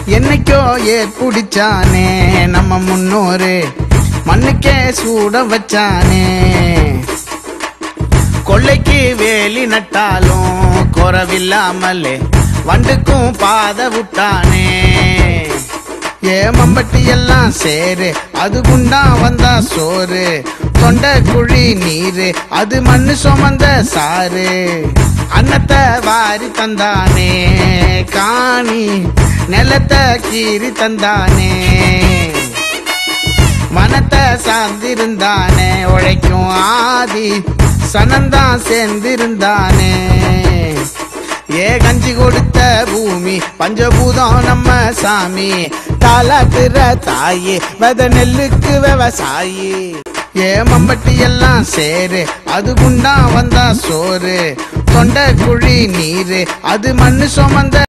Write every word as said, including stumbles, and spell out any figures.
என்னைக்கோ ஏற்புடிச்சானே நம்ம முன்னோரு மண்ணுக்கே சூட வச்சானே. கொள்ளைக்கு வேலி நட்டாலும் குறவில்லாமலே வண்டுக்கும் பாத விட்டானே. ஏ மம்பட்டி எல்லாம் சேரு அது குண்டா வந்தா சோறு, தொண்ட குழி நீரு அது மண்ணு சுமந்த சாரு. அன்னத்தை வாரி தந்தானே காணி நிலத்தை கீறி தந்தானே. மனத்தை சார்ந்திருந்தானே உழைக்கும் ஆதி சனந்தான் சேர்ந்திருந்தானே. ஏ கஞ்சி கொடுத்த பூமி பஞ்சபூதம் நம்ம சாமி, தாலாட்டுற தாயி வெத நெல்லுக்கு விவசாயி. ஏ மம்பட்டி எல்லாம் சேரு அது குண்டா வந்தா சோறு, தொண்ட குழி நீரு அது மண்ணு சுமந்த